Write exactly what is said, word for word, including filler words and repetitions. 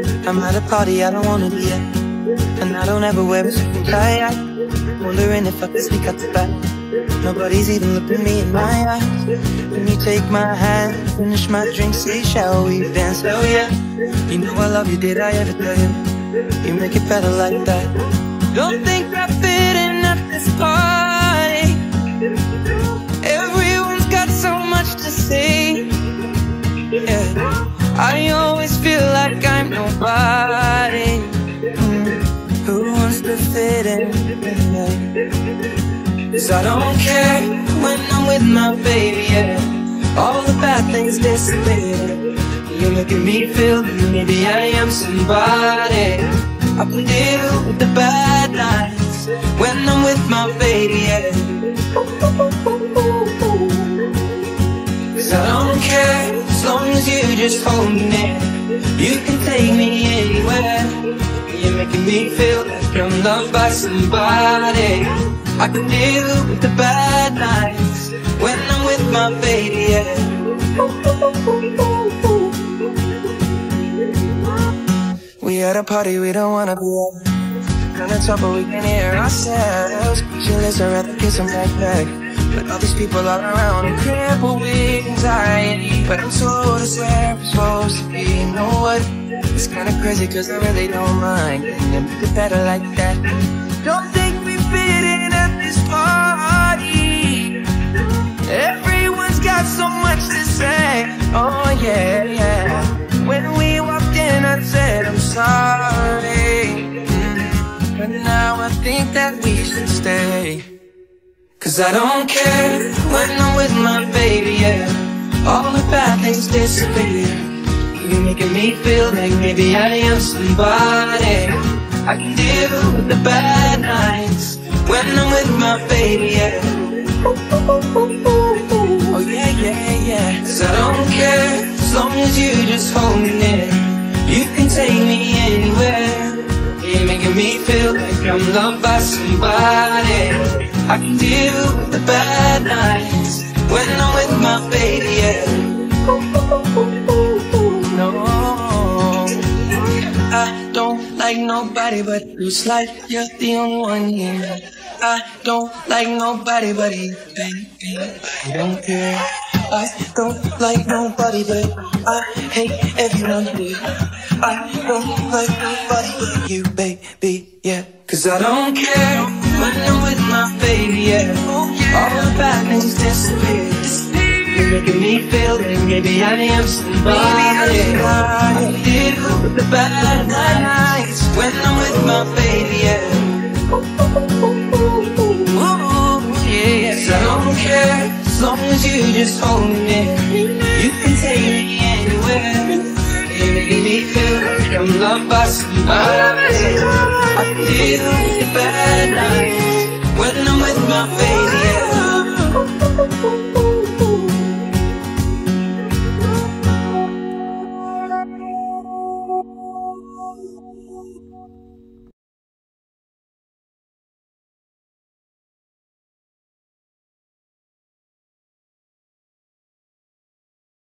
I'm at a party I don't wanna be at, and I don't ever wear a suit and tie. I'm wondering if I could sneak out the back. Nobody's even looking me in my eyes. When you take my hand, finish my drink, say shall we dance? Oh yeah, you know I love you, did I ever tell you? You make it better like that. Don't think I fit in at this party. Everyone's got so much to say. Yeah, I always feel like I'm nobody. Mm. Who wants to fit in? Cause I don't care when I'm with my baby, yeah. All the bad things disappear. You're making me feel that maybe I am somebody. I can deal with the bad nights when I'm with my baby, yeah. Cause I don't care as long as you just hold me near. You can take me anywhere. You're making me feel like I'm loved by somebody. I can deal with the bad nights when I'm with my baby, yeah. We at a party we don't wanna be at. Gonna talk but we can hear ourselves. Speechless, I'd rather kiss them right back. But all these people all around and crippled with anxiety. But I'm told it's where I'm supposed to be. You know what? It's kinda crazy cause I really don't mind. And make it better like that. Don't think we fit in at this party. Everyone's got so much to say. Oh yeah, yeah. When we walked in I said I'm sorry, mm. But now I think that we should stay. Cause I don't care when I'm with my baby, yeah. All the bad things disappear. You're making me feel like maybe I am somebody. I can deal with the bad nights when I'm with my baby, yeah. Oh yeah, yeah, yeah. Cause I don't care as long as you just hold me near. You can take me anywhere. You're making me feel like I'm loved by somebody. I can deal with the bad nights when I'm with my baby, yeah. No, I don't like nobody but you. It's like you're the only one here. I don't like nobody but you, baby. I don't care. I don't like nobody but I hate everyone here. I don't like nobody but you, baby, yeah. Cause I don't care when I'm with my baby, yeah. All the bad things disappear. You're making me feel that maybe I am somebody. I deal with the bad nights when I'm with my baby, yeah. Ooh, yeah. Cause I don't care as long as you just hold me near. You can take me anywhere. You're making me feel like I'm loved by somebody. I deal with the bad nights when I'm with my baby, yeah.